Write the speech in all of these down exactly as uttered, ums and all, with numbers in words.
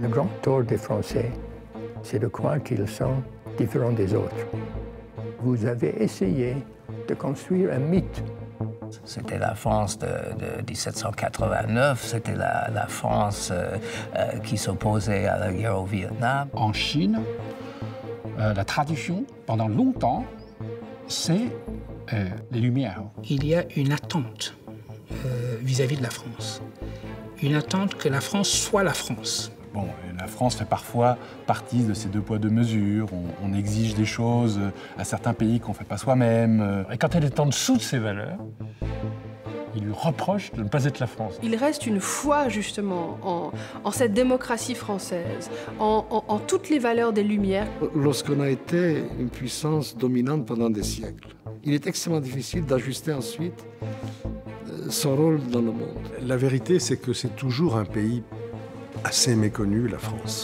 grand tort des Français, c'est de croire qu'ils sont différents des autres. Vous avez essayé de construire un mythe. C'était la France de, de mille sept cent quatre-vingt-neuf, c'était la, la France euh, euh, qui s'opposait à la guerre au Vietnam. En Chine, euh, la tradition, pendant longtemps, c'est euh, les Lumières. Il y a une attente euh, vis-à-vis de la France. Une attente que la France soit la France. Bon, la France fait parfois partie de ces deux poids, deux mesures. On, on exige des choses à certains pays qu'on ne fait pas soi-même. Et quand elle est en dessous de ses valeurs, il lui reproche de ne pas être la France. Il reste une foi, justement, en, en cette démocratie française, en, en, en toutes les valeurs des Lumières. Lorsqu'on a été une puissance dominante pendant des siècles, il est extrêmement difficile d'ajuster ensuite son rôle dans le monde. La vérité, c'est que c'est toujours un pays assez méconnu, la France.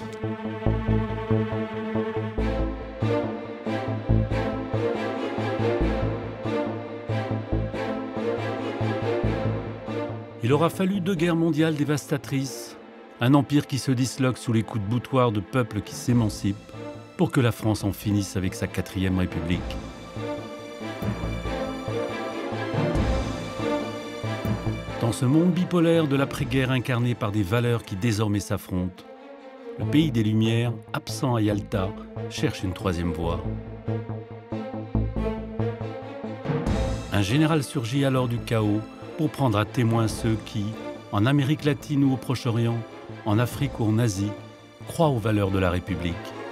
Il aura fallu deux guerres mondiales dévastatrices, un empire qui se disloque sous les coups de boutoir de peuples qui s'émancipent, pour que la France en finisse avec sa quatrième République. Dans ce monde bipolaire de l'après-guerre incarné par des valeurs qui désormais s'affrontent, le pays des Lumières, absent à Yalta, cherche une troisième voie. Un général surgit alors du chaos pour prendre à témoin ceux qui, en Amérique latine ou au Proche-Orient, en Afrique ou en Asie, croient aux valeurs de la République.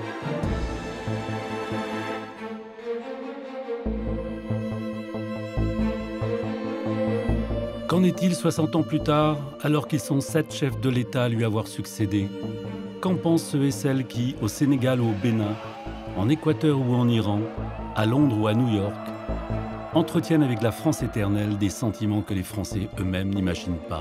Qu'en est-il soixante ans plus tard, alors qu'ils sont sept chefs de l'État à lui avoir succédé? Qu'en pensent ceux et celles qui, au Sénégal ou au Bénin, en Équateur ou en Iran, à Londres ou à New York, entretiennent avec la France éternelle des sentiments que les Français eux-mêmes n'imaginent pas?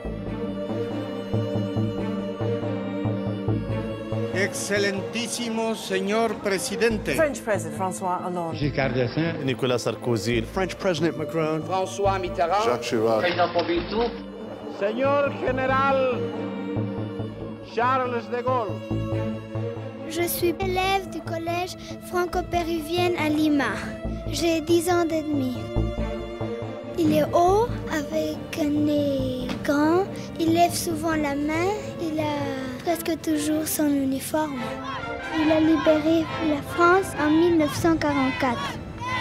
Excellentissimo señor presidente. French President François Hollande. Giscard d'Estaing. Nicolas Sarkozy. French President Macron. François Mitterrand. Jacques Chirac. Président Pompidou. Señor Général Charles de Gaulle. Je suis élève du collège franco-péruvienne à Lima. J'ai dix ans et demi. Il est haut, avec un nez grand. Il lève souvent la main. Il a presque toujours son uniforme. Il a libéré la France en mille neuf cent quarante-quatre.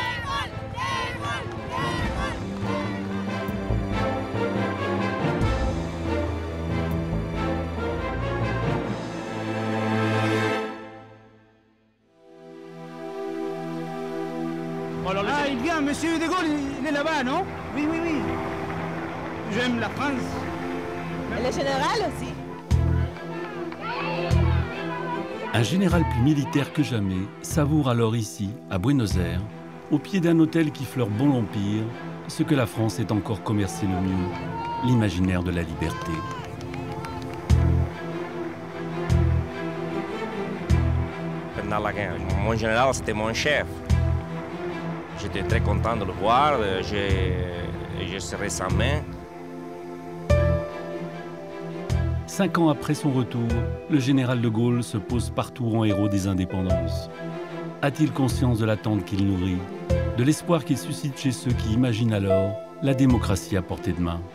Ah, il vient, monsieur de Gaulle, il est là-bas, non? Oui, oui, oui. J'aime la France. Le général aussi. Un général plus militaire que jamais savoure alors ici, à Buenos Aires, au pied d'un hôtel qui fleure bon l'Empire, ce que la France est encore commercé le mieux, l'imaginaire de la liberté. Pendant la guerre, mon général, c'était mon chef. J'étais très content de le voir, je, je serai sa main. Cinq ans après son retour, le général de Gaulle se pose partout en héros des indépendances. A-t-il conscience de l'attente qu'il nourrit, de l'espoir qu'il suscite chez ceux qui imaginent alors la démocratie à portée de main?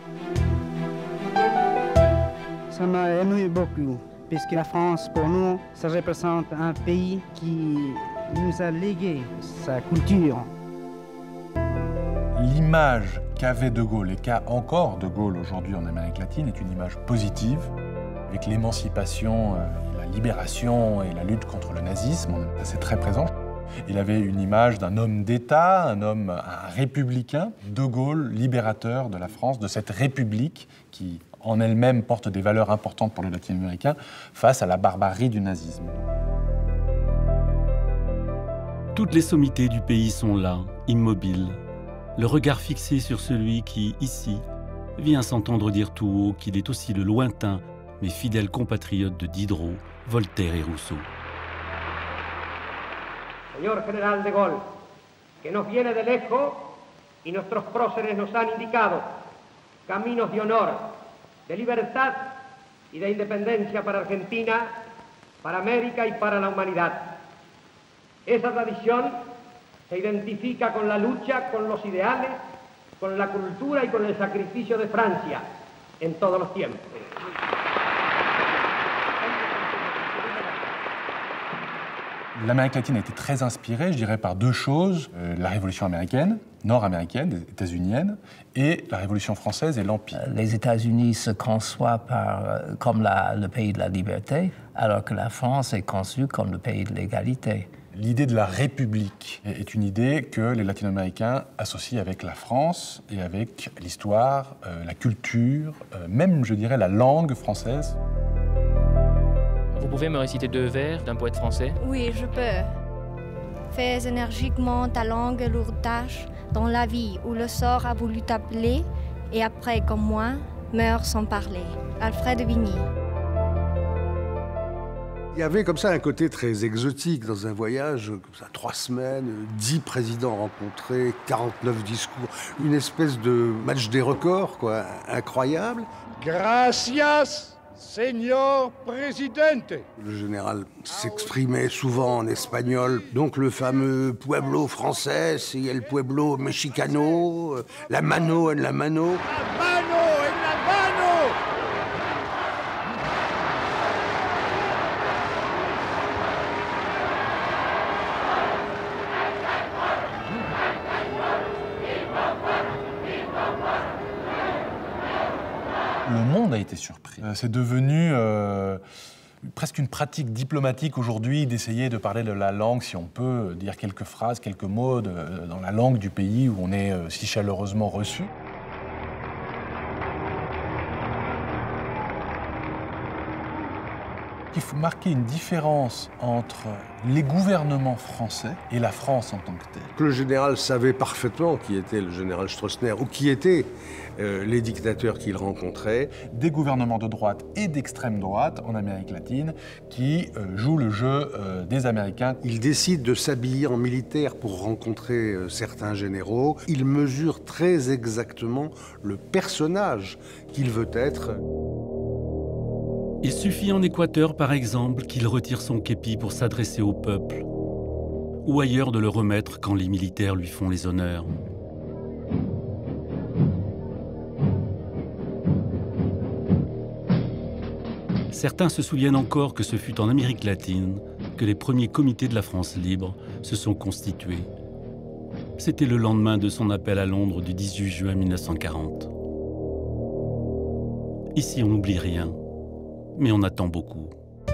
Ça m'a ému beaucoup, puisque la France, pour nous, ça représente un pays qui nous a légué sa culture. L'image qu'avait De Gaulle et qu'a encore De Gaulle aujourd'hui en Amérique latine est une image positive, avec l'émancipation, la libération et la lutte contre le nazisme, c'est très présent. Il avait une image d'un homme d'État, un homme, un républicain, De Gaulle, libérateur de la France, de cette république qui, en elle-même, porte des valeurs importantes pour le latino-américain face à la barbarie du nazisme. Toutes les sommités du pays sont là, immobiles, le regard fixé sur celui qui, ici, vient s'entendre dire tout haut qu'il est aussi le lointain mais fidèle compatriote de Diderot, Voltaire et Rousseau. Señor General de Gaulle, que nos viene de lejos y nuestros próceres nos han indicado caminos de honor, de libertad y de independencia para Argentina para América y para la humanidad. Esa tradición se identifica con la lucha, con los ideales, con la cultura y con el sacrificio de Francia en todos los tiempos. L'Amérique latine a été très inspirée, je dirais, par deux choses. Euh, la Révolution américaine, nord-américaine, états-unienne, et la Révolution française et l'Empire. Les États-Unis se conçoivent par, comme la, le pays de la liberté, alors que la France est conçue comme le pays de l'égalité. L'idée de la République est une idée que les Latino-Américains associent avec la France et avec l'histoire, euh, la culture, euh, même, je dirais, la langue française. Vous pouvez me réciter deux vers d'un poète français? Oui, je peux. Fais énergiquement ta langue lourde tâche dans la vie où le sort a voulu t'appeler et après, comme moi, meurs sans parler. Alfred de Vigny. Il y avait comme ça un côté très exotique dans un voyage, comme ça, trois semaines, dix présidents rencontrés, quarante-neuf discours, une espèce de match des records, quoi, incroyable. Gracias, señor presidente. Le général s'exprimait souvent en espagnol, donc le fameux pueblo français, c'est el pueblo mexicano, la mano en la mano. La mano en la mano. Le monde a été surpris. C'est devenu euh, presque une pratique diplomatique aujourd'hui d'essayer de parler de la langue, si on peut dire quelques phrases, quelques mots de, dans la langue du pays où on est si chaleureusement reçu. Il faut marquer une différence entre les gouvernements français et la France en tant que telle. Le général savait parfaitement qui était le général Stroessner ou qui étaient euh, les dictateurs qu'il rencontrait. Des gouvernements de droite et d'extrême droite en Amérique latine qui euh, jouent le jeu euh, des Américains. Il décide de s'habiller en militaire pour rencontrer euh, certains généraux. Il mesure très exactement le personnage qu'il veut être. Il suffit en Équateur, par exemple, qu'il retire son képi pour s'adresser au peuple, ou ailleurs de le remettre quand les militaires lui font les honneurs. Certains se souviennent encore que ce fut en Amérique latine que les premiers comités de la France libre se sont constitués. C'était le lendemain de son appel à Londres du dix-huit juin mille neuf cent quarante. Ici, on n'oublie rien. Mais on attend beaucoup.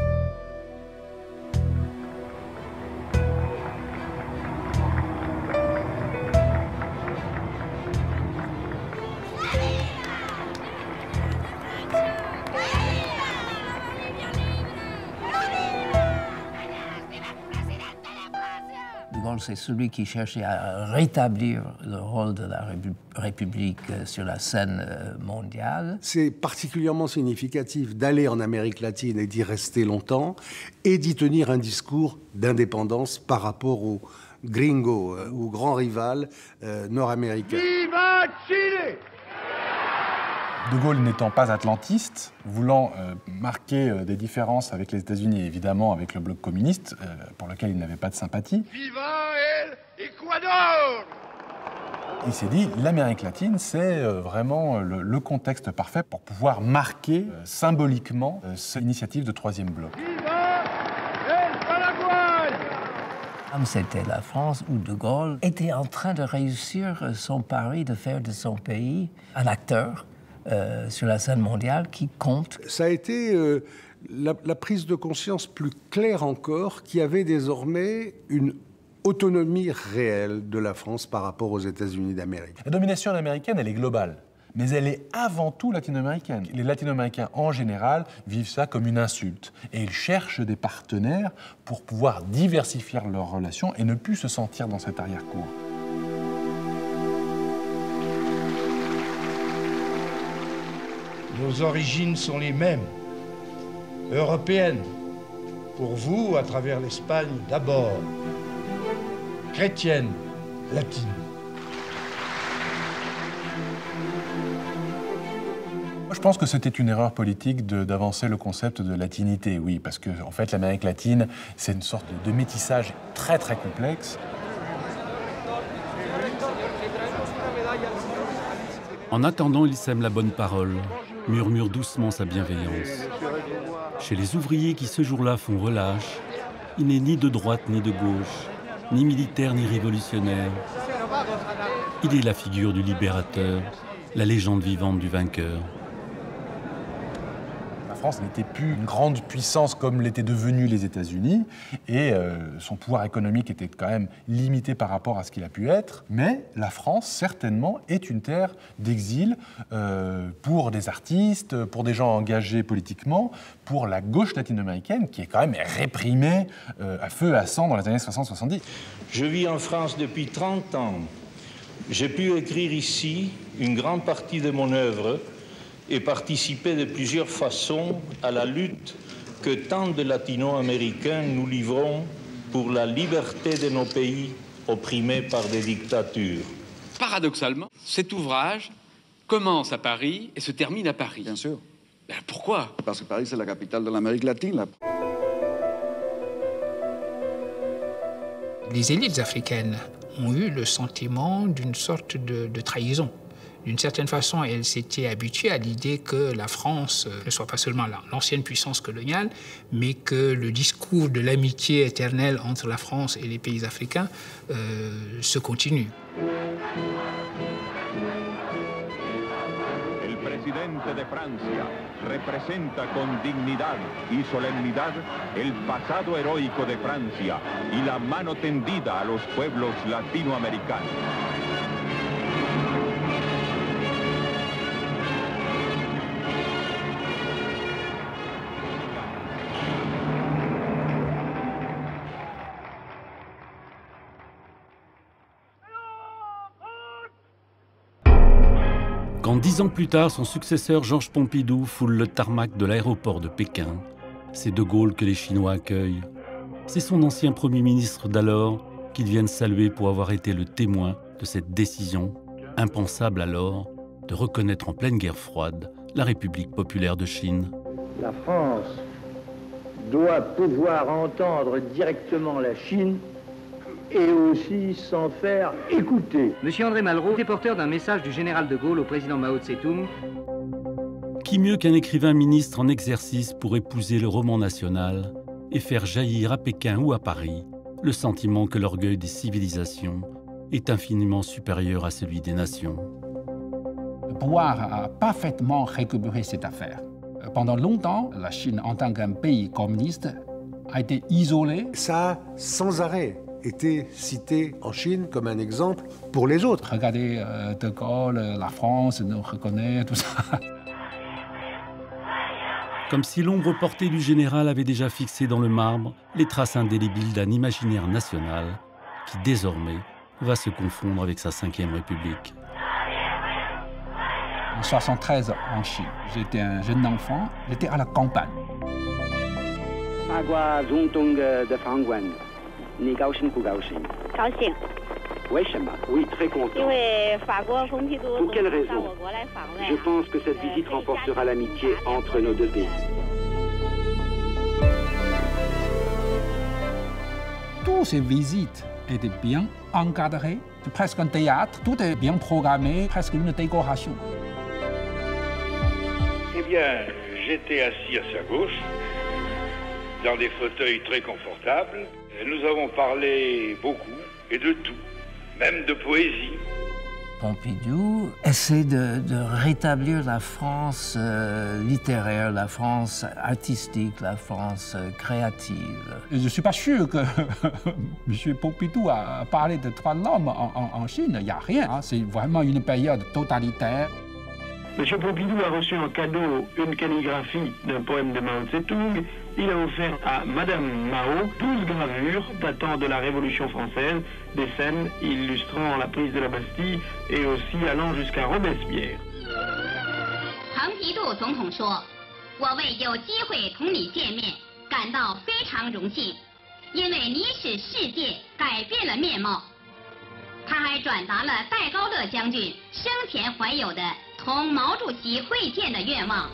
De Gaulle, c'est celui qui cherchait à rétablir le rôle de la République sur la scène mondiale. C'est particulièrement significatif d'aller en Amérique latine et d'y rester longtemps et d'y tenir un discours d'indépendance par rapport aux gringos, aux grands rivales euh, nord-américains. Viva Chile! De Gaulle n'étant pas atlantiste, voulant euh, marquer euh, des différences avec les États-Unis et évidemment avec le bloc communiste, euh, pour lequel il n'avait pas de sympathie. Viva el Ecuador! Il s'est dit, l'Amérique latine, c'est euh, vraiment le, le contexte parfait pour pouvoir marquer euh, symboliquement euh, cette initiative de troisième bloc. Viva el Paraguay! C'était la France où De Gaulle était en train de réussir son pari de faire de son pays un acteur Euh, sur la scène mondiale qui compte. Ça a été euh, la, la prise de conscience plus claire encore qu'il y avait désormais une autonomie réelle de la France par rapport aux États-Unis d'Amérique. La domination américaine, elle est globale, mais elle est avant tout latino-américaine. Les latino-américains, en général, vivent ça comme une insulte. Et ils cherchent des partenaires pour pouvoir diversifier leurs relations et ne plus se sentir dans cette arrière-cour. Nos origines sont les mêmes, européennes. Pour vous, à travers l'Espagne d'abord, chrétienne, latine. Moi, Je pense que c'était une erreur politique d'avancer le concept de latinité, oui, parce que en fait l'Amérique latine, c'est une sorte de métissage très très complexe. En attendant, il sème la bonne parole, murmure doucement sa bienveillance. Chez les ouvriers qui ce jour-là font relâche, il n'est ni de droite ni de gauche, ni militaire ni révolutionnaire. Il est la figure du libérateur, la légende vivante du vainqueur. La France n'était plus une grande puissance comme l'étaient devenus les États-Unis, et euh, son pouvoir économique était quand même limité par rapport à ce qu'il a pu être. Mais la France, certainement, est une terre d'exil euh, pour des artistes, pour des gens engagés politiquement, pour la gauche latino-américaine, qui est quand même réprimée euh, à feu et à sang dans les années soixante soixante-dix. Je vis en France depuis trente ans. J'ai pu écrire ici une grande partie de mon œuvre et participer de plusieurs façons à la lutte que tant de latino-américains nous livrons pour la liberté de nos pays opprimés par des dictatures. Paradoxalement, cet ouvrage commence à Paris et se termine à Paris. Bien sûr. Ben pourquoi? Parce que Paris, c'est la capitale de l'Amérique latine. Là. Les élites africaines ont eu le sentiment d'une sorte de, de trahison. D'une certaine façon, elles s'étaient habituées à l'idée que la France ne soit pas seulement l'ancienne puissance coloniale, mais que le discours de l'amitié éternelle entre la France et les pays africains euh, se continue. El presidente de Francia representa con dignidad y solemnidad el pasado heroico de Francia y la mano tendida a los pueblos latinoamericanos. Quand dix ans plus tard, son successeur Georges Pompidou foule le tarmac de l'aéroport de Pékin, c'est De Gaulle que les Chinois accueillent. C'est son ancien Premier ministre d'alors qu'ils viennent saluer pour avoir été le témoin de cette décision, impensable alors, de reconnaître en pleine guerre froide la République populaire de Chine. La France doit pouvoir entendre directement la Chine et aussi s'en faire écouter. Monsieur André Malraux était porteur d'un message du général de Gaulle au président Mao Tse-tung. Qui mieux qu'un écrivain ministre en exercice pour épouser le roman national et faire jaillir à Pékin ou à Paris le sentiment que l'orgueil des civilisations est infiniment supérieur à celui des nations. Le pouvoir a parfaitement récupéré cette affaire. Pendant longtemps, la Chine, en tant qu'un pays communiste, a été isolée. Ça a sans arrêt été cité en Chine comme un exemple pour les autres. Regardez, euh, De Gaulle, la France nous reconnaît, tout ça. Comme si l'ombre portée du général avait déjà fixé dans le marbre les traces indélébiles d'un imaginaire national qui, désormais, va se confondre avec sa cinquième République. En soixante-treize, en Chine, j'étais un jeune enfant, j'étais à la campagne. 法国总统的访问，你高兴不高兴？ 高兴。 为什么？Oui, très content. 因为法国蓬皮杜 Pour quelle 到 raison? 我国来访问。 Je pense que cette visite renforcera l'amitié entre nos deux pays. Toutes ces visites étaient bien encadrées, c'est presque un théâtre, tout est bien programmé, presque une décoration. Eh bien, j'étais assis à sa gauche, dans des fauteuils très confortables. Nous avons parlé beaucoup et de tout, même de poésie. Pompidou essaie de, de rétablir la France euh, littéraire, la France artistique, la France euh, créative. Je ne suis pas sûr que M. Pompidou a parlé de trois langues en, en, en Chine. Il n'y a rien. Hein. C'est vraiment une période totalitaire. M. Pompidou a reçu en cadeau une calligraphie d'un poème de Mao Tse-tung. Il a offert à Madame Mao douze gravures datant de la Révolution française, des scènes illustrant la prise de la Bastille et aussi allant jusqu'à Robespierre. 蓬皮杜总统说：“我为有机会同你见面感到非常荣幸，因为你使世界改变了面貌。”他还转达了戴高乐将军生前怀有的同毛主席会见的愿望。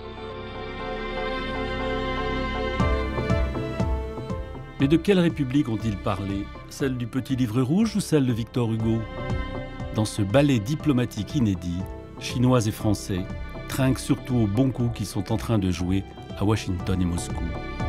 Mais de quelle république ont-ils parlé? Celle du petit livre rouge ou celle de Victor Hugo? Dans ce ballet diplomatique inédit, Chinois et Français trinquent surtout aux bons coups qu'ils sont en train de jouer à Washington et Moscou.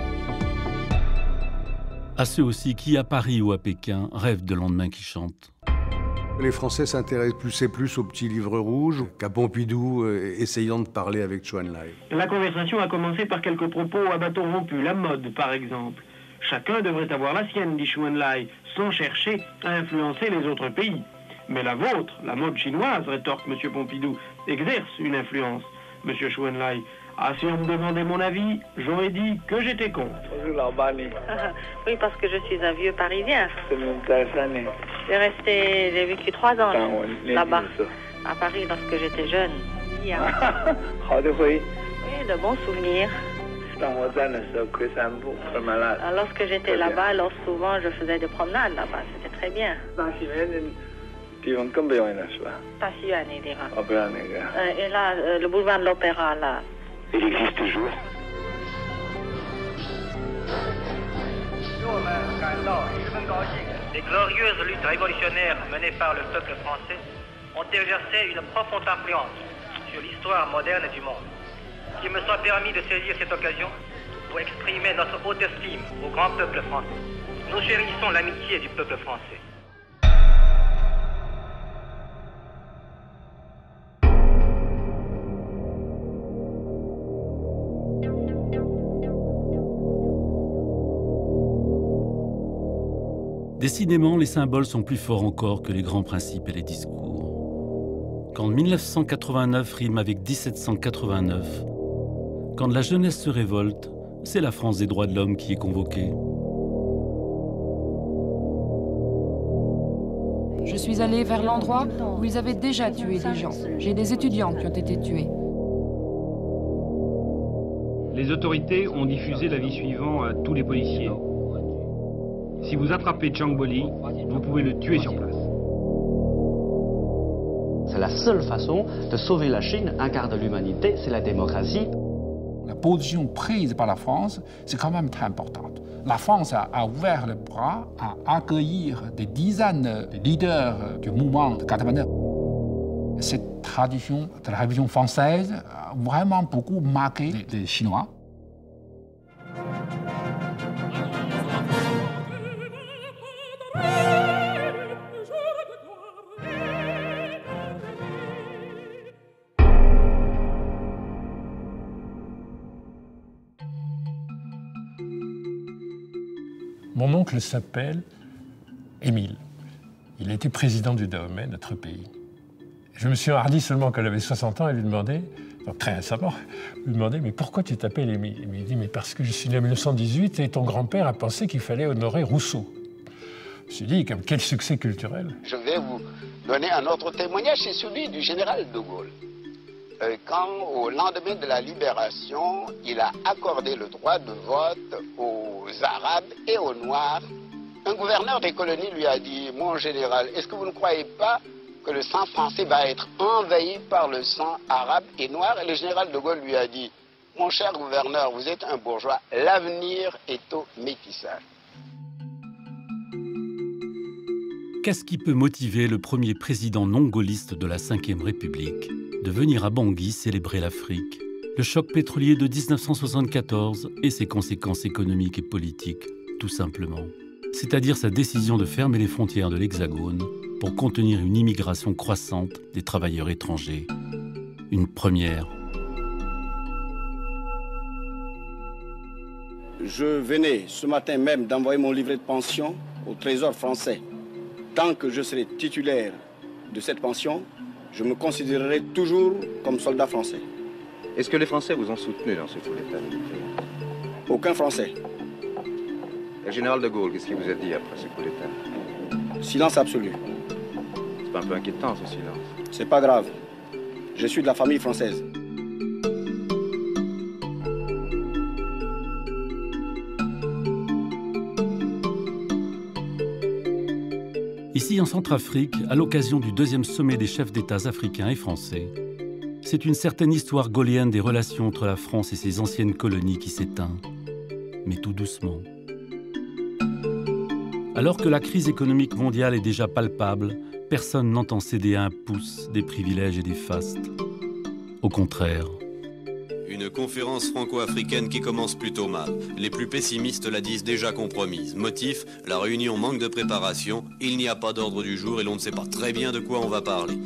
À ceux aussi qui, à Paris ou à Pékin, rêvent de lendemain qui chantent. Les Français s'intéressent plus et plus au petit livre rouge qu'à Pompidou euh, essayant de parler avec Chou En-lai. La conversation a commencé par quelques propos à bâton rompu, la mode par exemple. Chacun devrait avoir la sienne, dit Chou En-lai, sans chercher à influencer les autres pays. Mais la vôtre, la mode chinoise, rétorque M. Pompidou, exerce une influence. M. Chou En-lai, ah, si on me demandait mon avis, j'aurais dit que j'étais contre. Oui, parce que je suis un vieux Parisien. J'ai resté, j'ai vécu trois ans là-bas, à Paris, lorsque j'étais jeune. Oui, de bons souvenirs. Alors, lorsque j'étais là-bas, alors souvent je faisais des promenades là-bas, c'était très bien. Et là, le boulevard de l'Opéra, là. Il existe toujours. Les glorieuses luttes révolutionnaires menées par le peuple français ont exercé une profonde influence sur l'histoire moderne du monde. Qu'il me soit permis de saisir cette occasion pour exprimer notre haute estime au grand peuple français. Nous chérissons l'amitié du peuple français. Décidément, les symboles sont plus forts encore que les grands principes et les discours. Quand mille neuf cent quatre-vingt-neuf rime avec mille sept cent quatre-vingt-neuf, quand la jeunesse se révolte, c'est la France des droits de l'homme qui est convoquée. Je suis allé vers l'endroit où ils avaient déjà tué des gens. J'ai des étudiants qui ont été tués. Les autorités ont diffusé l'avis suivant à tous les policiers. Si vous attrapez Zhang Boli, vous pouvez le tuer sur place. C'est la seule façon de sauver la Chine, un quart de l'humanité, c'est la démocratie. La position prise par la France, c'est quand même très importante. La France a, a ouvert les bras à accueillir des dizaines de leaders du mouvement de quatre-vingt-neuf. Cette tradition de la Révolution française a vraiment beaucoup marqué les, les Chinois. Mon oncle s'appelle Émile. Il a été président du Dahomey, notre pays. Je me suis hardi seulement quand il avait soixante ans et lui demandé, donc très récemment, lui demander mais pourquoi tu t'appelles Émile? Il m'a dit mais parce que je suis né en mille neuf cent dix-huit et ton grand-père a pensé qu'il fallait honorer Rousseau. Je me suis dit quel succès culturel. Je vais vous donner un autre témoignage, c'est celui du général de Gaulle. Euh, quand au lendemain de la libération, il a accordé le droit de vote aux Arabes et aux Noirs, un gouverneur des colonies lui a dit « Mon général, est-ce que vous ne croyez pas que le sang français va être envahi par le sang arabe et noir ?» Et le général de Gaulle lui a dit « Mon cher gouverneur, vous êtes un bourgeois, l'avenir est au métissage. » Qu'est-ce qui peut motiver le premier président non gaulliste de la cinquième République de venir à Bangui célébrer l'Afrique, le choc pétrolier de mille neuf cent soixante-quatorze et ses conséquences économiques et politiques, tout simplement. C'est-à-dire sa décision de fermer les frontières de l'Hexagone pour contenir une immigration croissante des travailleurs étrangers. Une première. Je venais ce matin même d'envoyer mon livret de pension au Trésor français. Tant que je serai titulaire de cette pension, je me considérerai toujours comme soldat français. Est-ce que les Français vous ont soutenu dans ce coup d'État militaire? Aucun Français. Le général de Gaulle, qu'est-ce qu'il vous a dit après ce coup d'État? Silence absolu. C'est pas un peu inquiétant, ce silence? C'est pas grave. Je suis de la famille française. Ici, en Centrafrique, à l'occasion du deuxième sommet des chefs d'État africains et français, C'est une certaine histoire gaullienne des relations entre la France et ses anciennes colonies qui s'éteint, mais tout doucement. Alors que la crise économique mondiale est déjà palpable, personne n'entend céder à un pouce des privilèges et des fastes. Au contraire. Une conférence franco-africaine qui commence plutôt mal. Les plus pessimistes la disent déjà compromise. Motif, la réunion manque de préparation, il n'y a pas d'ordre du jour et l'on ne sait pas très bien de quoi on va parler.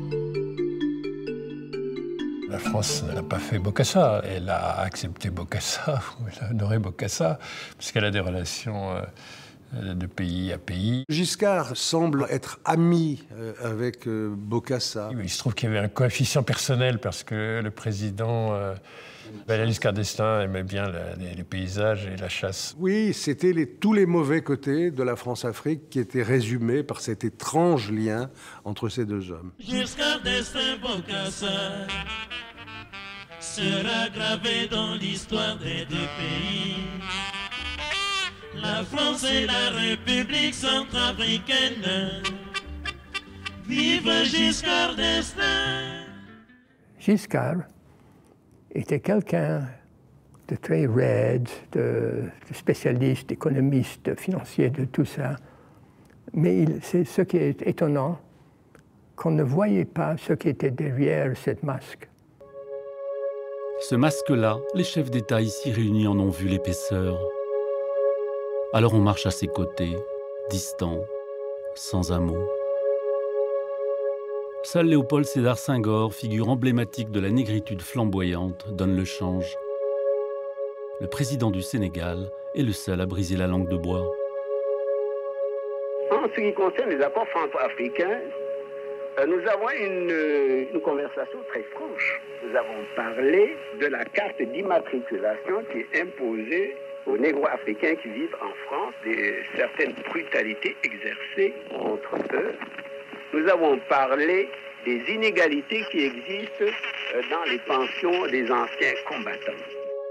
La France n'a pas fait Bokassa, elle a accepté Bokassa, ou elle a honoré Bokassa, puisqu'elle a des relations euh, de pays à pays. Giscard semble être ami euh, avec euh, Bokassa. Il se trouve qu'il y avait un coefficient personnel, parce que le président euh, Valéry Giscard d'Estaing aimait bien la, les, les paysages et la chasse. Oui, c'était les, tous les mauvais côtés de la France-Afrique qui étaient résumés par cet étrange lien entre ces deux hommes. Giscard d'Estaing, Bokassa sera gravé dans l'histoire des deux pays. La France et la République centrafricaine. Vive Giscard d'Estaing! Giscard était quelqu'un de très raide, de, de spécialiste, d'économiste, financier, de tout ça. Mais c'est ce qui est étonnant, qu'on ne voyait pas ce qui était derrière cette masque. Ce masque-là, les chefs d'État ici réunis en ont vu l'épaisseur. Alors on marche à ses côtés, distant, sans un mot. Seul Léopold Sédar Senghor, figure emblématique de la négritude flamboyante, donne le change. Le président du Sénégal est le seul à briser la langue de bois. En ce qui concerne les accords franco-africains, nous avons une, une conversation très franche. Nous avons parlé de la carte d'immatriculation qui est imposée aux négro-africains qui vivent en France, de certaines brutalités exercées contre eux. Nous avons parlé des inégalités qui existent dans les pensions des anciens combattants.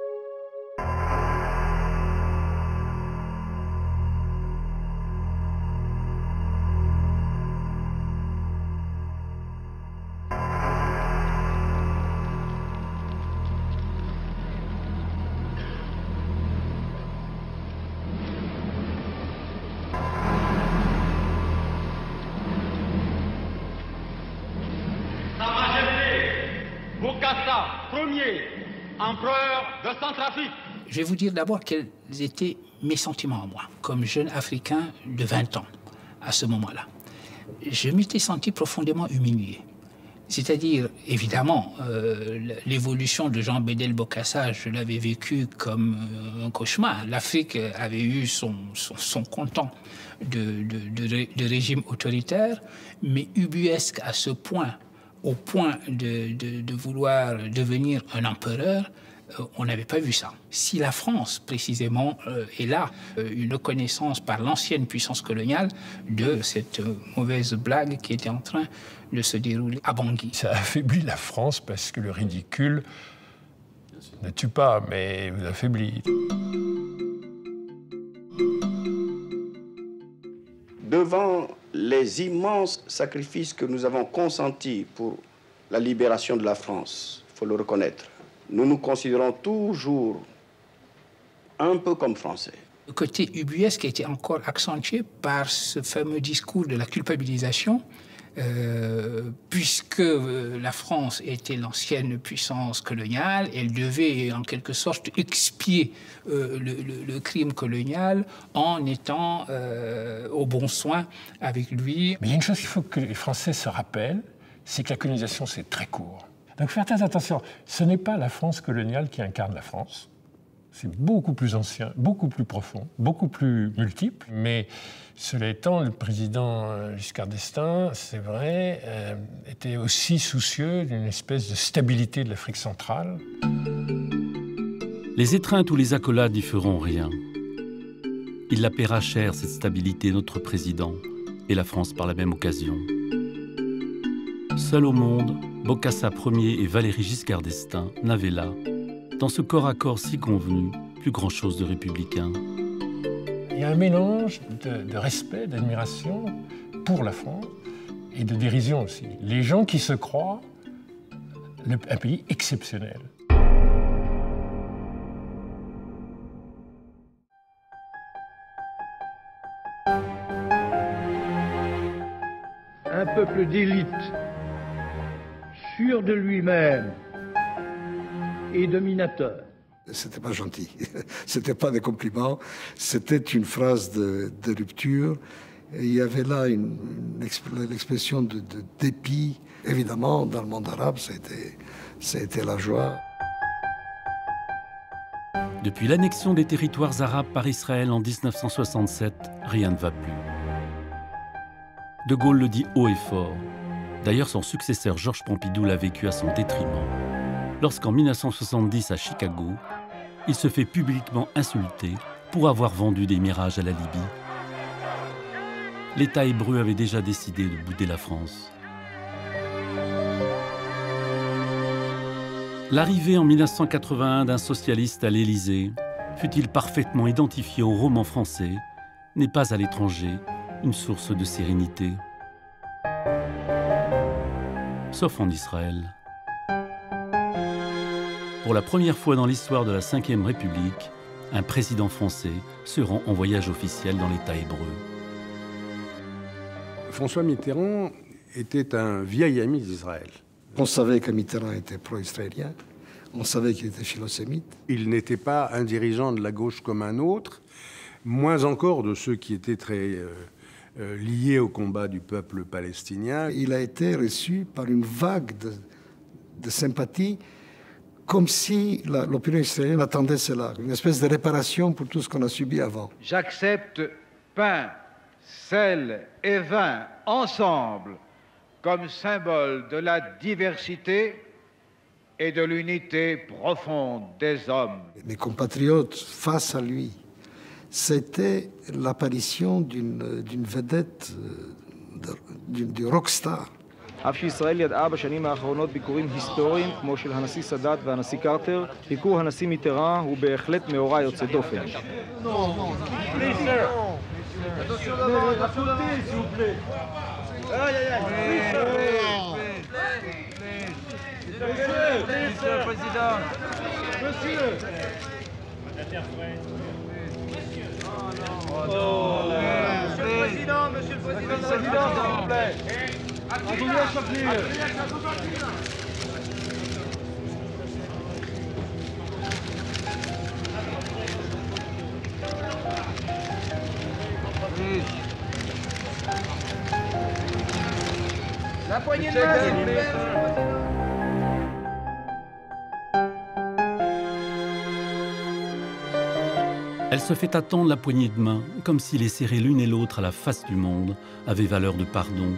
Premier empereur de Centrafrique. Je vais vous dire d'abord quels étaient mes sentiments à moi, comme jeune Africain de vingt ans, à ce moment-là. Je m'étais senti profondément humilié. C'est-à-dire, évidemment, euh, l'évolution de Jean Bédel Bokassa, je l'avais vécu comme euh, un cauchemar. L'Afrique avait eu son, son, son content de, de, de, de régime autoritaire, mais ubuesque à ce point, au point de, de, de vouloir devenir un empereur, euh, on n'avait pas vu ça. Si la France, précisément, euh, est là, euh, une reconnaissance par l'ancienne puissance coloniale de cette euh, mauvaise blague qui était en train de se dérouler à Bangui. Ça affaiblit la France parce que le ridicule ne tue pas, mais vous affaiblit. Devant les immenses sacrifices que nous avons consentis pour la libération de la France, il faut le reconnaître, nous nous considérons toujours un peu comme Français. Le côté ubuesque a été encore accentué par ce fameux discours de la culpabilisation, euh, puisque euh, la France était l'ancienne puissance coloniale, elle devait en quelque sorte expier euh, le, le, le crime colonial en étant euh, au bon soin avec lui. Mais il y a une chose qu'il faut que les Français se rappellent, c'est que la colonisation, c'est très court. Donc faites très attention, ce n'est pas la France coloniale qui incarne la France. C'est beaucoup plus ancien, beaucoup plus profond, beaucoup plus multiple. Mais cela étant, le président Giscard d'Estaing, c'est vrai, euh, était aussi soucieux d'une espèce de stabilité de l'Afrique centrale. Les étreintes ou les accolades n'y feront rien. Il la paiera cher, cette stabilité, notre président, et la France par la même occasion. Seul au monde, Bokassa Ier et Valéry Giscard d'Estaing n'avaient là, dans ce corps à corps si convenu, plus grand-chose de républicain. Il y a un mélange de, de respect, d'admiration pour la France et de dérision aussi. Les gens qui se croient un pays exceptionnel. Un peuple d'élite, sûr de lui-même et dominateur. C'était pas gentil, c'était pas des compliments, c'était une phrase de, de rupture. Et il y avait là une, une l'expression de, de dépit. Évidemment, dans le monde arabe, ça a été, ça a été la joie. Depuis l'annexion des territoires arabes par Israël en mille neuf cent soixante-sept, rien ne va plus. De Gaulle le dit haut et fort. D'ailleurs, son successeur Georges Pompidou l'a vécu à son détriment. Lorsqu'en mille neuf cent soixante-dix, à Chicago, il se fait publiquement insulter pour avoir vendu des mirages à la Libye. L'État hébreu avait déjà décidé de bouder la France. L'arrivée en mille neuf cent quatre-vingt-un d'un socialiste à l'Élysée, fut-il parfaitement identifié au roman français, n'est pas à l'étranger une source de sérénité. Sauf en Israël. Pour la première fois dans l'histoire de la cinquième République, un président français se rend en voyage officiel dans l'État hébreu. François Mitterrand était un vieil ami d'Israël. On savait que Mitterrand était pro-israélien, on savait qu'il était philosémite. Il n'était pas un dirigeant de la gauche comme un autre, moins encore de ceux qui étaient très euh, euh, liés au combat du peuple palestinien. Il a été reçu par une vague de, de sympathie, comme si l'opinion israélienne attendait cela, une espèce de réparation pour tout ce qu'on a subi avant. J'accepte pain, sel et vin ensemble comme symbole de la diversité et de l'unité profonde des hommes. Mes compatriotes, face à lui, c'était l'apparition d'une vedette, du rockstar. אף שישראל ידעה בשנים האחרונות ביקורים היסטוריים כמו של הנשיא סאדאת והנשיא קרטר, ביקור הנשיא מיטראן הוא בהחלט מאורע יוצא דופן. Monsieur le Président, s'il vous plaît. La poignée de main, s'il vous plaît. Elle se fait attendre la poignée de main, comme si les serrer l'une et l'autre à la face du monde avait valeur de pardon.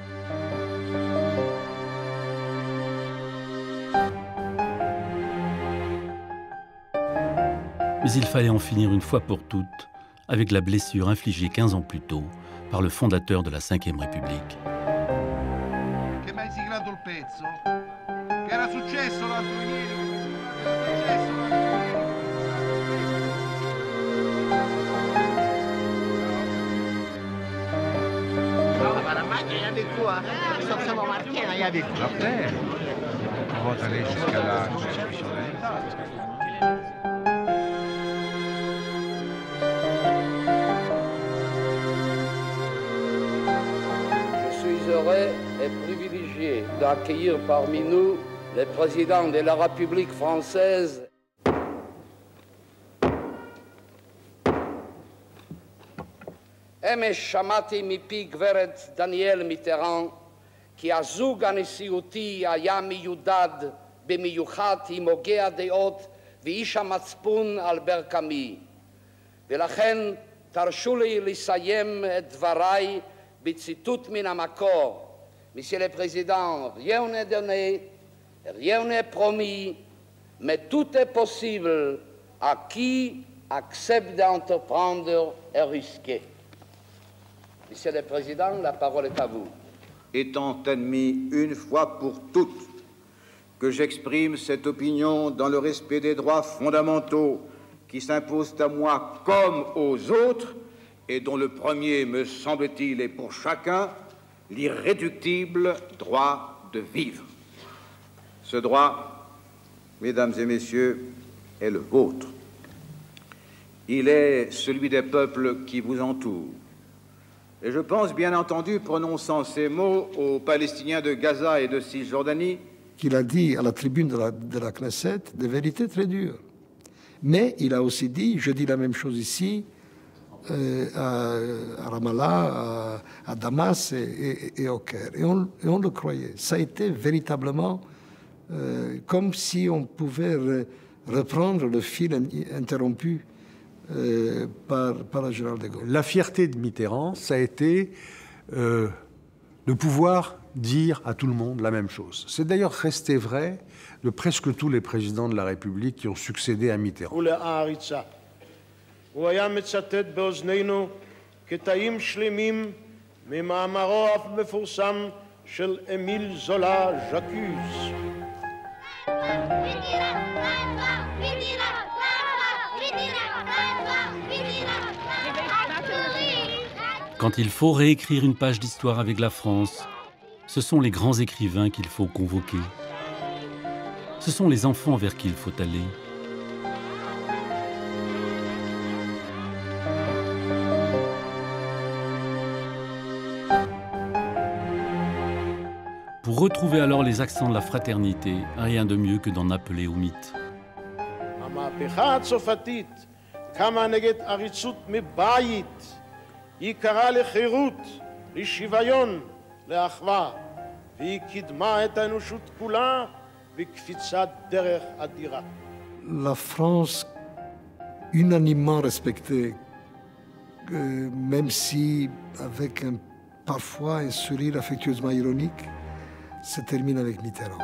Mais il fallait en finir une fois pour toutes avec la blessure infligée quinze ans plus tôt par le fondateur de la cinquième République. Che mi hai siglato il pezzo? Che era successo l'altro ieri? Il y avait quoi? Sans savoir marquer, il y avait quoi? Après, on va aller jusqu'à la constitution de l'État. Je suis heureux et privilégié d'accueillir parmi nous le président de la République française. אמש שמעתי מפי גברת דניאל מיטראן כי הזוג הנשיאותי היה מיודד במיוחד עם הוגי הדעות ואיש המצפון אלבר קאמי. ולכן תרשו לי לסיים את דבריי בציטוט מן המקור. Monsieur le Président, rien n'est donné, rien n'est promis, mais tout est possible à qui accepte d'entreprendre et risquer. Monsieur le Président, la parole est à vous. Étant admis une fois pour toutes que j'exprime cette opinion dans le respect des droits fondamentaux qui s'imposent à moi comme aux autres et dont le premier, me semble-t-il, est pour chacun l'irréductible droit de vivre. Ce droit, mesdames et messieurs, est le vôtre. Il est celui des peuples qui vous entourent. Et je pense, bien entendu, prononçant ces mots aux Palestiniens de Gaza et de Cisjordanie, qu'il a dit à la tribune de la, de la Knesset des vérités très dures. Mais il a aussi dit, je dis la même chose ici, euh, à, à Ramallah, à, à Damas et, et, et au Caire. Et on, et on le croyait. Ça a été véritablement euh, comme si on pouvait re, reprendre le fil interrompu euh, par, par le général de Gaulle. La fierté de Mitterrand, ça a été euh, de pouvoir dire à tout le monde la même chose. C'est d'ailleurs resté vrai de presque tous les présidents de la République qui ont succédé à Mitterrand. הוא היה מצטט באוזנינו קטעים שלמים ממאמרו אף מפורסם של אמיל זולה ז'קוז. Quand il faut réécrire une page d'histoire avec la France, ce sont les grands écrivains qu'il faut convoquer. Ce sont les enfants vers qui il faut aller. Pour retrouver alors les accents de la fraternité, rien de mieux que d'en appeler au mythe. המהפכה הצרפתית קמה נגד עריצות מבית. היא קראה לחירות, לשוויון, לאחווה, והיא קידמה את האנושות כולה בקפיצת דרך אדירה. La France, unanimement respectée, euh, même si avec un, parfois un sourire affectueusement ironique, se termine avec Mitterrand.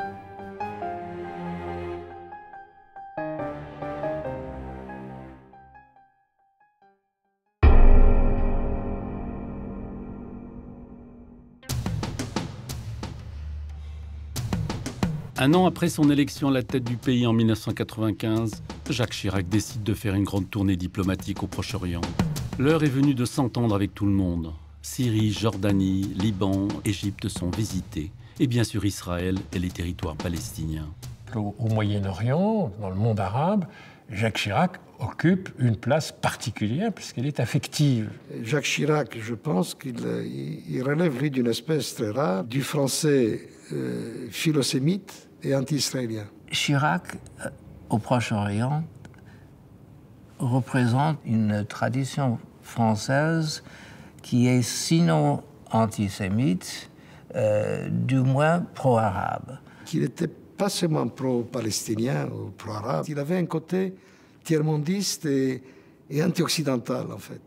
Un an après son élection à la tête du pays en mille neuf cent quatre-vingt-quinze, Jacques Chirac décide de faire une grande tournée diplomatique au Proche-Orient. L'heure est venue de s'entendre avec tout le monde. Syrie, Jordanie, Liban, Égypte sont visités. Et bien sûr Israël et les territoires palestiniens. Au, au Moyen-Orient, dans le monde arabe, Jacques Chirac occupe une place particulière puisqu'elle est affective. Jacques Chirac, je pense qu'il il relève, lui, d'une espèce très rare, du français euh, philosémite et anti-israélien. Chirac, euh, au Proche-Orient, représente une tradition française qui est sinon antisémite, euh, du moins pro-arabe. Qu'il n'était pas seulement pro-palestinien ou pro-arabe, il avait un côté tiers-mondiste et, et anti-occidental, en fait.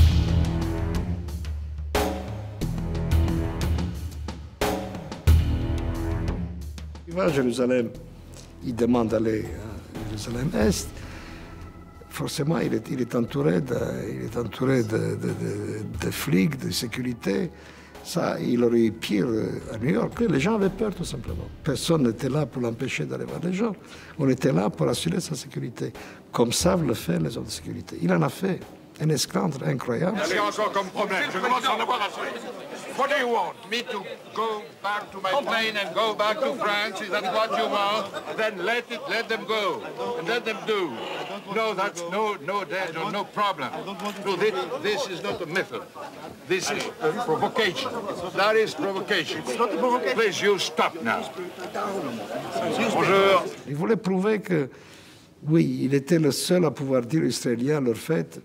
Il va à Jérusalem, il demande d'aller à Jérusalem-Est. Forcément, il est, il est entouré de, il est entouré de, de, de, de flics, de sécurité. Ça, il aurait eu pire à New York. Les gens avaient peur, tout simplement. Personne n'était là pour l'empêcher d'aller voir les gens. On était là pour assurer sa sécurité, comme savent le faire les hommes de sécurité. Il en a fait un esclandre incroyable. Qu'est-ce qu'il y a encore comme problème? Je commence à en avoir assez. What do you want? Me to go back to my plane and go back to France? Is that what you want? Then let it, let them go, and let them do. No, that's no, no danger, no problem. No, this, this is not a method. This is a provocation. That is provocation. It's not a provocation. Please, you stop now. Bonjour. Il voulait prouver que, oui, il était le seul à pouvoir dire aux Israéliens leur fête.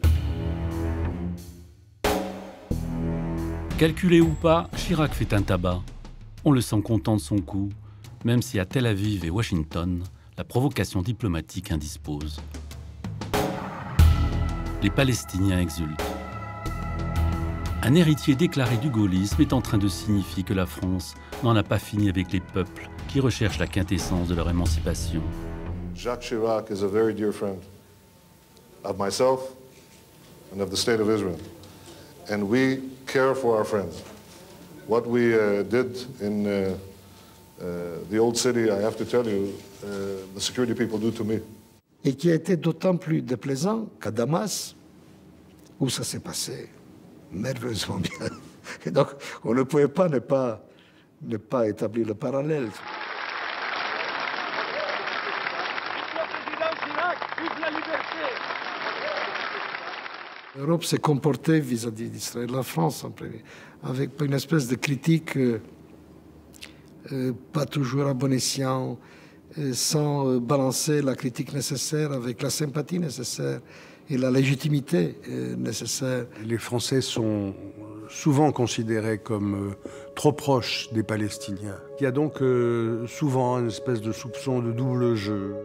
Calculé ou pas, Chirac fait un tabac. On le sent content de son coup, même si à Tel Aviv et Washington, la provocation diplomatique indispose. Les Palestiniens exultent. Un héritier déclaré du gaullisme est en train de signifier que la France n'en a pas fini avec les peuples qui recherchent la quintessence de leur émancipation. Jacques Chirac is a very dear friend of myself and of the state of Israel. And we care for our friends. What we uh, did in uh, uh, the old city, I have to tell you, uh, the security people do to me. Et qui a été d'autant plus déplaisant qu'à Damas, où ça s'est passé merveilleusement bien. Et donc, on ne pouvait pas ne pas, ne pas établir le parallèle. L'Europe s'est comportée vis-à-vis d'Israël, la France en premier, avec une espèce de critique euh, euh, pas toujours à bon escient, euh, sans euh, balancer la critique nécessaire avec la sympathie nécessaire et la légitimité euh, nécessaire. Les Français sont souvent considérés comme euh, trop proches des Palestiniens. Il y a donc euh, souvent une espèce de soupçon de double jeu.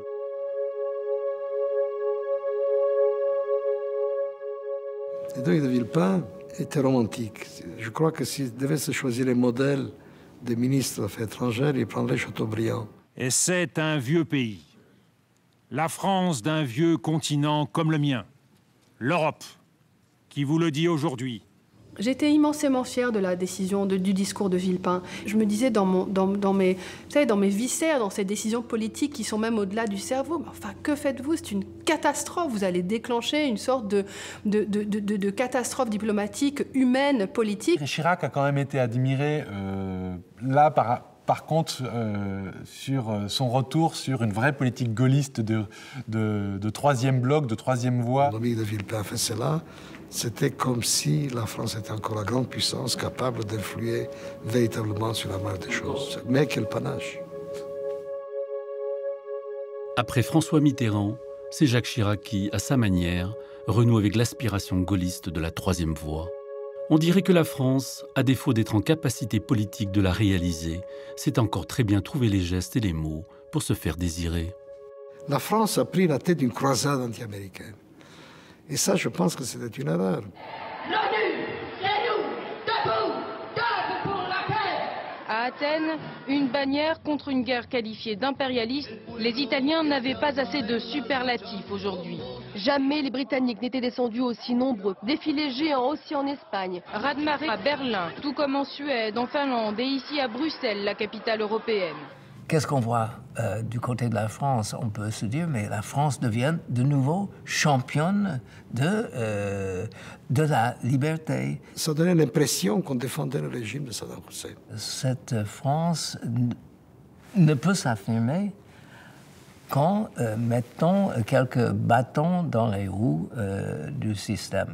Édouard de Villepin était romantique. Je crois que s'il devait se choisir les modèles des ministres des Affaires étrangères, il prendrait Chateaubriand. Et c'est un vieux pays. La France d'un vieux continent comme le mien. L'Europe, qui vous le dit aujourd'hui. J'étais immensément fière de la décision, de, du discours de Villepin. Je me disais dans, mon, dans, dans, mes, vous savez, dans mes viscères, dans ces décisions politiques qui sont même au-delà du cerveau, mais enfin, que faites-vous? C'est une catastrophe. Vous allez déclencher une sorte de, de, de, de, de, de catastrophe diplomatique, humaine, politique. Chirac a quand même été admiré, euh, là, par... Par contre, euh, sur son retour sur une vraie politique gaulliste de, de, de troisième bloc, de troisième voie. L'ami de Villepin fait cela, c'était comme si la France était encore la grande puissance capable d'influer véritablement sur la marche des choses. Mais quel panache! Après François Mitterrand, c'est Jacques Chirac qui, à sa manière, renoue avec l'aspiration gaulliste de la troisième voie. On dirait que la France, à défaut d'être en capacité politique de la réaliser, sait encore très bien trouver les gestes et les mots pour se faire désirer. La France a pris la tête d'une croisade anti-américaine. Et ça, je pense que c'était une erreur. L'ONU, c'est nous, debout, debout pour la paix. À Athènes, une bannière contre une guerre qualifiée d'impérialiste. Les Italiens n'avaient pas assez de superlatifs aujourd'hui. Jamais les Britanniques n'étaient descendus aussi nombreux. Défilés géants aussi en Espagne. Raz-de-marée à Berlin, tout comme en Suède, en Finlande et ici à Bruxelles, la capitale européenne. Qu'est-ce qu'on voit euh, du côté de la France? On peut se dire, mais la France devient de nouveau championne de, euh, de la liberté. Ça donnait l'impression qu'on défendait le régime de Saddam Hussein. Cette France ne peut s'affirmer qu'en euh, mettant quelques bâtons dans les roues euh, du système.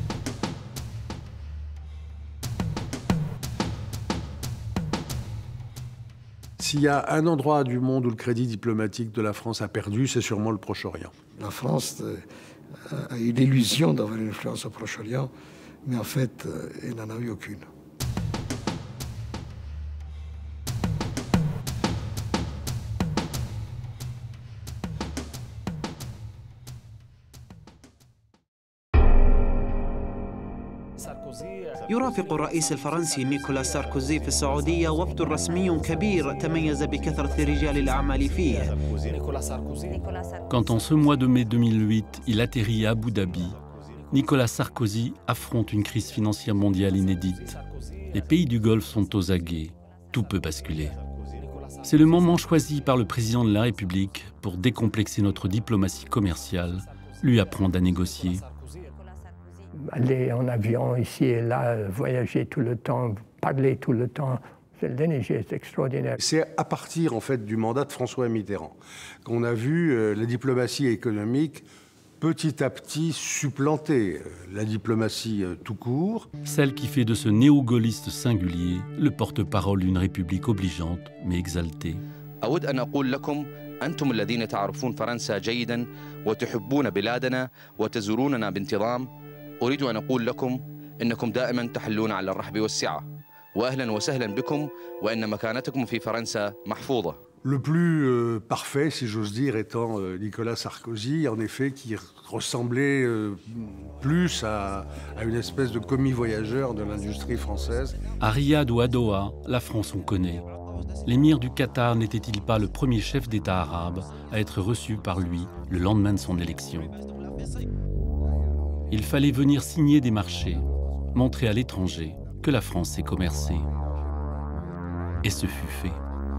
S'il y a un endroit du monde où le crédit diplomatique de la France a perdu, c'est sûrement le Proche-Orient. La France a eu l'illusion d'avoir une influence au Proche-Orient, mais en fait, elle n'en a eu aucune. يرافق الرئيس الفرنسي نيكولا ساركوزي في السعودية وفد رسمي كبير تميز بكثرة رجال الأعمال فيه. Quand en ce mois de mai deux mille huit, il atterrit à Abu Dhabi, Nicolas Sarkozy affronte une crise financière mondiale inédite. Les pays du Golfe sont aux aguets, tout peut basculer. C'est le moment choisi par le président de la République pour décomplexer notre diplomatie commerciale, lui apprendre à négocier. Aller en avion ici et là, voyager tout le temps, parler tout le temps, c'est le dernier geste extraordinaire. C'est à partir en fait du mandat de François Mitterrand qu'on a vu euh, la diplomatie économique petit à petit supplanter euh, la diplomatie euh, tout court. Celle qui fait de ce néo-gaulliste singulier le porte-parole d'une république obligeante mais exaltée. أود أن أقول لكم أنتم الذين تعرفون فرنسا جيدا وتحبون بلادنا وتزوروننا بانتظام. أريد أن أقول لكم إنكم دائما تحلون على الرحب والسعة وأهلا وسهلا بكم وإن مكانتكم في فرنسا محفوظة. Le plus euh, parfait, si j'ose dire, étant euh, Nicolas Sarkozy, en effet, qui ressemblait euh, plus à, à une espèce de commis-voyageur de l'industrie française. À Riyad ou à Doha, la France on connaît. L'émir du Qatar n'était-il pas le premier chef d'État arabe à être reçu par lui le lendemain de son élection? Il fallait venir signer des marchés, montrer à l'étranger que la France sait commercer. Et ce fut fait.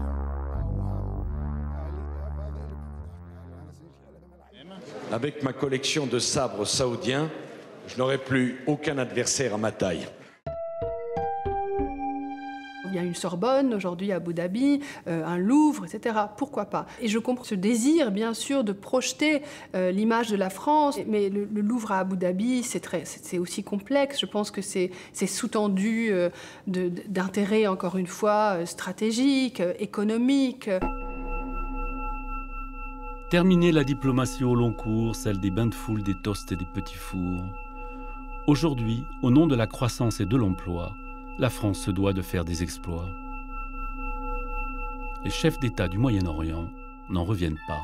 Avec ma collection de sabres saoudiens, je n'aurai plus aucun adversaire à ma taille. Il y a une Sorbonne aujourd'hui à Abu Dhabi, euh, un Louvre, et cetera. Pourquoi pas? Et je comprends ce désir, bien sûr, de projeter euh, l'image de la France, mais le, le Louvre à Abu Dhabi, c'est très, c'est aussi complexe. Je pense que c'est sous-tendu euh, d'intérêts, encore une fois, stratégiques, économiques. Terminer la diplomatie au long cours, celle des bains de foule, des toasts et des petits fours. Aujourd'hui, au nom de la croissance et de l'emploi, la France se doit de faire des exploits. Les chefs d'État du Moyen-Orient n'en reviennent pas.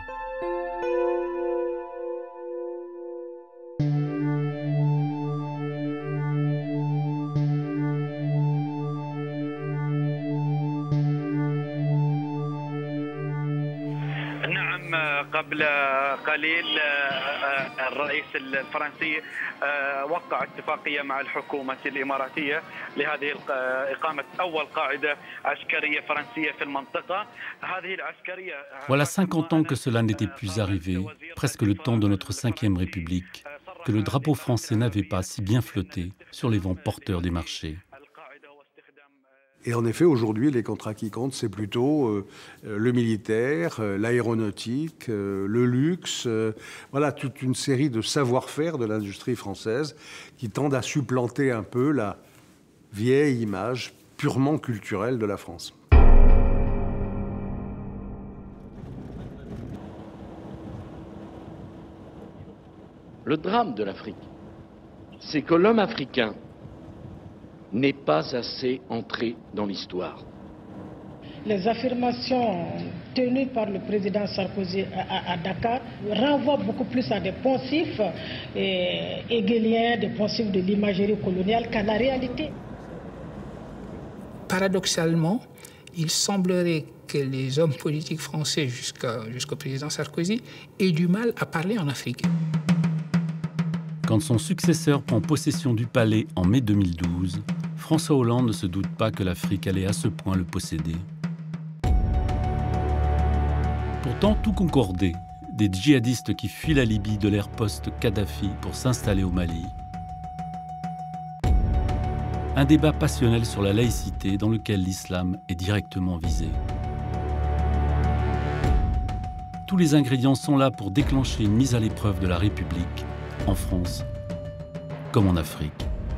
قبل قليل الرئيس الفرنسي وقع اتفاقية مع الحكومة الإماراتية لهذه إقامة أول قاعدة عسكرية فرنسية في المنطقة. هذه العسكرية Voilà cinquante ans que cela n'était plus arrivé, presque le temps de notre cinquième République, que le drapeau français n'avait pas si bien flotté sur les vents porteurs des marchés. Et en effet, aujourd'hui, les contrats qui comptent, c'est plutôt euh, le militaire, euh, l'aéronautique, euh, le luxe, euh, voilà, toute une série de savoir-faire de l'industrie française qui tendent à supplanter un peu la vieille image purement culturelle de la France. Le drame de l'Afrique, c'est que l'homme africain n'est pas assez entré dans l'histoire. Les affirmations tenues par le président Sarkozy à, à, à Dakar renvoient beaucoup plus à des poncifs eh, hegeliens, des poncifs de l'imagerie coloniale qu'à la réalité. Paradoxalement, il semblerait que les hommes politiques français jusqu'à, jusqu'au président Sarkozy aient du mal à parler en Afrique. Quand son successeur prend possession du palais en mai deux mille douze, François Hollande ne se doute pas que l'Afrique allait à ce point le posséder. Pourtant, tout concordait. Des djihadistes qui fuient la Libye de l'ère post-Kadhafi pour s'installer au Mali. Un débat passionnel sur la laïcité dans lequel l'islam est directement visé. Tous les ingrédients sont là pour déclencher une mise à l'épreuve de la République, en France comme en Afrique.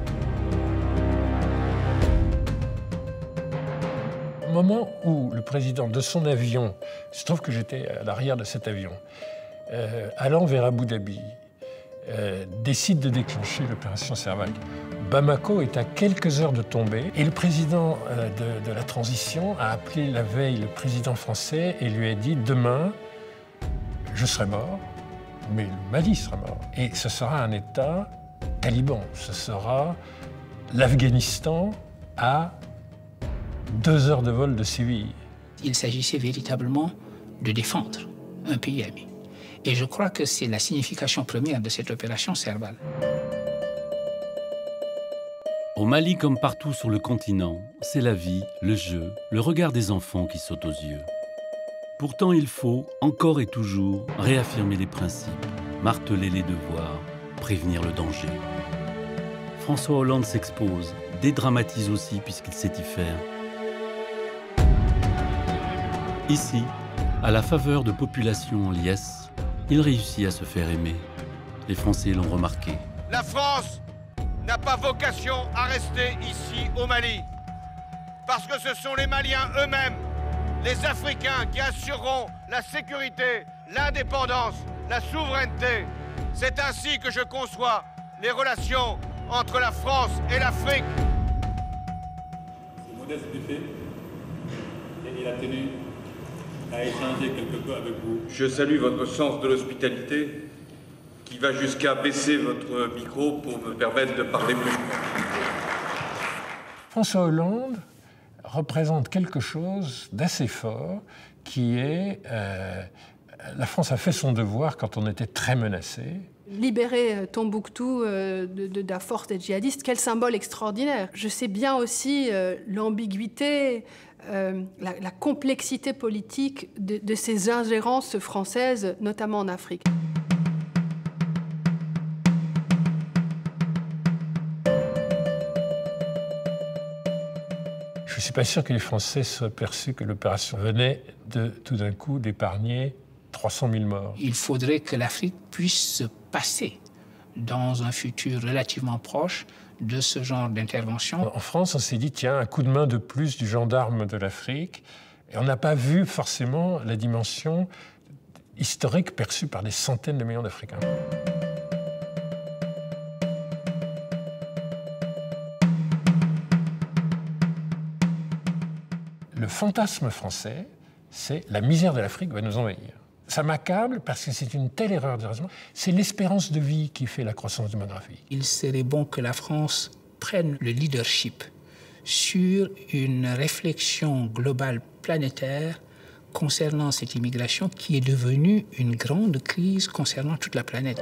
Au moment où le président de son avion, il se trouve que j'étais à l'arrière de cet avion, euh, allant vers Abu Dhabi, euh, décide de déclencher l'opération Serval. Bamako est à quelques heures de tomber et le président euh, de, de la transition a appelé la veille le président français et lui a dit « Demain, je serai mort, mais le Mali sera mort. Et ce sera un État taliban, ce sera l'Afghanistan à deux heures de vol de Séville. » Il s'agissait véritablement de défendre un pays ami. Et je crois que c'est la signification première de cette opération Serval. Au Mali, comme partout sur le continent, c'est la vie, le jeu, le regard des enfants qui sautent aux yeux. Pourtant, il faut, encore et toujours, réaffirmer les principes, marteler les devoirs, prévenir le danger. François Hollande s'expose, dédramatise aussi puisqu'il sait y faire. Ici, à la faveur de populations en liesse, il réussit à se faire aimer. Les Français l'ont remarqué. La France n'a pas vocation à rester ici au Mali, parce que ce sont les Maliens eux-mêmes, les Africains qui assureront la sécurité, l'indépendance, la souveraineté. C'est ainsi que je conçois les relations entre la France et l'Afrique. C'est Modeste Buffet et il a tenu à échanger quelque peu avec vous. Je salue votre sens de l'hospitalité qui va jusqu'à baisser votre micro pour me permettre de parler plus. François Hollande représente quelque chose d'assez fort qui est euh, la France a fait son devoir quand on était très menacé. Libérer Tombouctou euh, de, de, de la force des djihadistes, quel symbole extraordinaire. Je sais bien aussi euh, l'ambiguïté, euh, la, la complexité politique de, de ces ingérences françaises, notamment en Afrique. Je je ne suis pas sûr que les Français soient perçus que l'opération venait de, tout d'un coup, d'épargner trois cent mille morts. Il faudrait que l'Afrique puisse se passer, dans un futur relativement proche, de ce genre d'intervention. En France, on s'est dit, tiens, un coup de main de plus du gendarme de l'Afrique. Et on n'a pas vu forcément la dimension historique perçue par des centaines de millions d'Africains. Le fantasme français, c'est la misère de l'Afrique va nous envahir. Ça m'accable parce que c'est une telle erreur de raisonnement. C'est l'espérance de vie qui fait la croissance démographique. Il serait bon que la France prenne le leadership sur une réflexion globale planétaire concernant cette immigration qui est devenue une grande crise concernant toute la planète.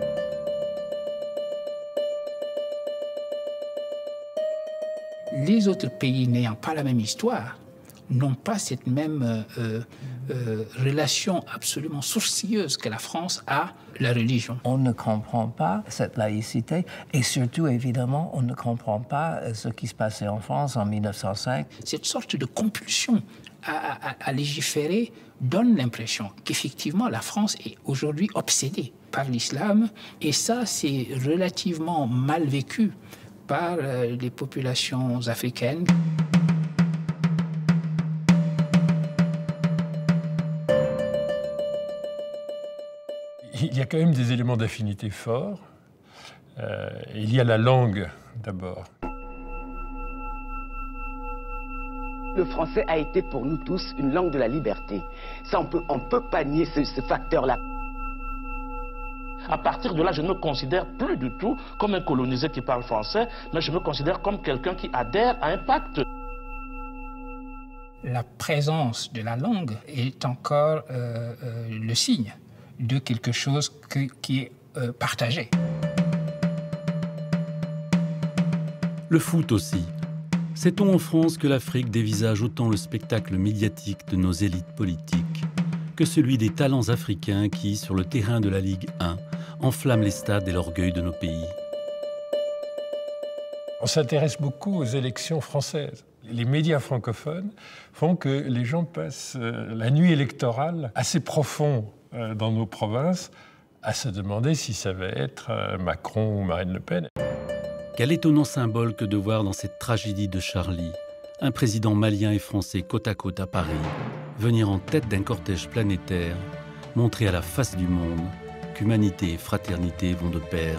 Les autres pays n'ayant pas la même histoire n'ont pas cette même euh, euh, relation absolument sourcilleuse que la France a à la religion. On ne comprend pas cette laïcité et surtout, évidemment, on ne comprend pas ce qui se passait en France en mille neuf cent cinq. Cette sorte de compulsion à, à, à légiférer donne l'impression qu'effectivement la France est aujourd'hui obsédée par l'islam et ça, c'est relativement mal vécu par euh, les populations africaines. Il y a quand même des éléments d'affinité forts. Euh, il y a la langue, d'abord. Le français a été pour nous tous une langue de la liberté. Ça, on peut, on peut pas nier ce, ce facteur-là. À partir de là, je ne me considère plus du tout comme un colonisé qui parle français, mais je me considère comme quelqu'un qui adhère à un pacte. La présence de la langue est encore euh, euh, le signe de quelque chose que, qui est euh, partagé. Le foot aussi. Sait-on en France que l'Afrique dévisage autant le spectacle médiatique de nos élites politiques que celui des talents africains qui, sur le terrain de la Ligue un, enflamment les stades et l'orgueil de nos pays? On s'intéresse beaucoup aux élections françaises. Les médias francophones font que les gens passent la nuit électorale assez profond dans nos provinces à se demander si ça va être Macron ou Marine Le Pen. Quel étonnant symbole que de voir dans cette tragédie de Charlie un président malien et français côte à côte à Paris venir en tête d'un cortège planétaire, montrer à la face du monde qu'humanité et fraternité vont de pair.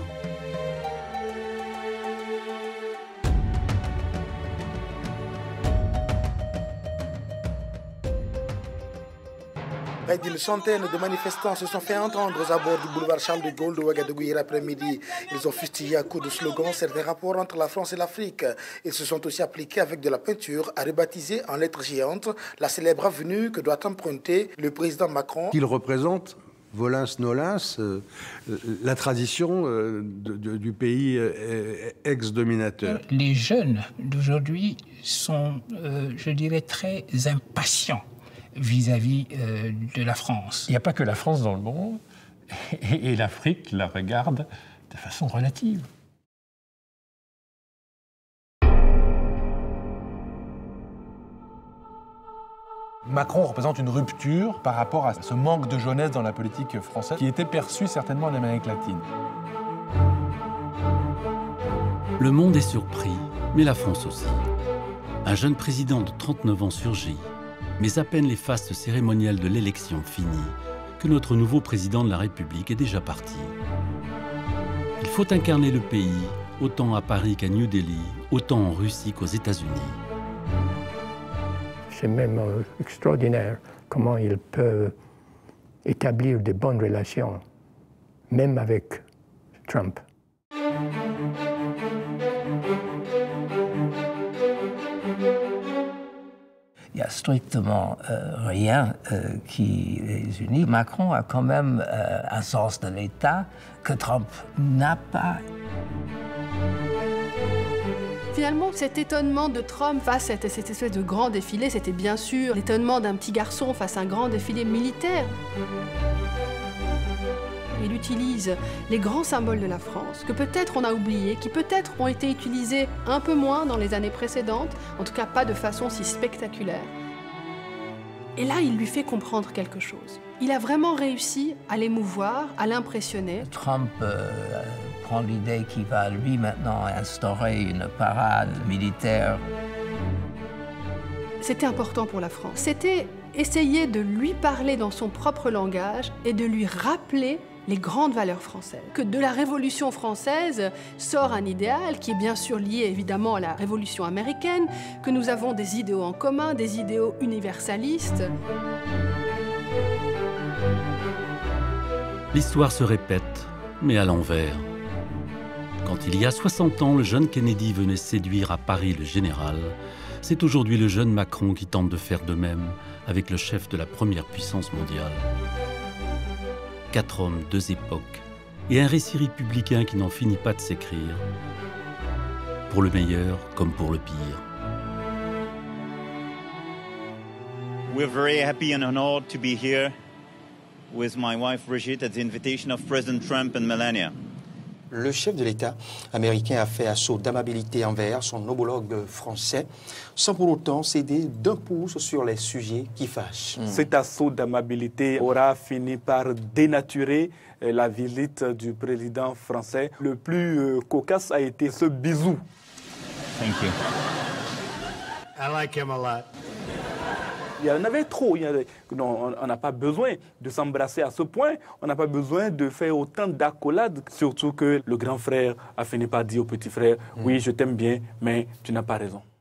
Près d'une centaine de manifestants se sont fait entendre aux abords du boulevard Charles de Gaulle de Ouagadougou hier après-midi. Ils ont fustigé à coups de slogans certains rapports entre la France et l'Afrique. Ils se sont aussi appliqués avec de la peinture à rebaptiser en lettres géantes la célèbre avenue que doit emprunter le président Macron. Il représente volens-nolens, euh, la tradition euh, de, de, du pays euh, ex-dominateur. Les jeunes d'aujourd'hui sont, euh, je dirais, très impatients vis-à-vis euh, de la France. Il n'y a pas que la France dans le monde, et, et l'Afrique la regarde de façon relative. Macron représente une rupture par rapport à ce manque de jeunesse dans la politique française qui était perçu certainement en Amérique latine. Le monde est surpris, mais la France aussi. Un jeune président de trente-neuf ans surgit, mais à peine les fastes cérémoniales de l'élection finies, que notre nouveau président de la République est déjà parti. Il faut incarner le pays, autant à Paris qu'à New Delhi, autant en Russie qu'aux États-Unis. C'est même euh, extraordinaire comment il peut établir de bonnes relations, même avec Trump. Il n'y a strictement euh, rien euh, qui les unit. Macron a quand même euh, un sens de l'État que Trump n'a pas. Finalement, cet étonnement de Trump face à cette espèce de grand défilé, c'était bien sûr l'étonnement d'un petit garçon face à un grand défilé militaire. Et lui, utilise les grands symboles de la France, que peut-être on a oubliés, qui peut-être ont été utilisés un peu moins dans les années précédentes, en tout cas pas de façon si spectaculaire. Et là, il lui fait comprendre quelque chose. Il a vraiment réussi à l'émouvoir, à l'impressionner. Trump euh, prend l'idée qu'il va, lui, maintenant, instaurer une parade militaire. C'était important pour la France. C'était essayer de lui parler dans son propre langage et de lui rappeler les grandes valeurs françaises. Que de la Révolution française sort un idéal qui est bien sûr lié évidemment à la Révolution américaine, que nous avons des idéaux en commun, des idéaux universalistes. L'histoire se répète, mais à l'envers. Quand il y a soixante ans, le jeune Kennedy venait séduire à Paris le général, c'est aujourd'hui le jeune Macron qui tente de faire de même avec le chef de la première puissance mondiale. Quatre hommes, deux époques, et un récit républicain qui n'en finit pas de s'écrire, pour le meilleur comme pour le pire. We're very happy and honored to be here with my wife Brigitte at the invitation of President Trump and Melania. Le chef de l'État américain a fait assaut d'amabilité envers son homologue français, sans pour autant céder d'un pouce sur les sujets qui fâchent. Mmh. Cet assaut d'amabilité aura fini par dénaturer la visite du président français. Le plus euh, cocasse a été ce bisou. Thank you. I like him a lot. Il y en avait trop. Il y avait... non, on n'a pas besoin de s'embrasser à ce point. On n'a pas besoin de faire autant d'accolades. Surtout que le grand frère a fini par dire au petit frère, mmh. oui, je t'aime bien, mais tu n'as pas raison.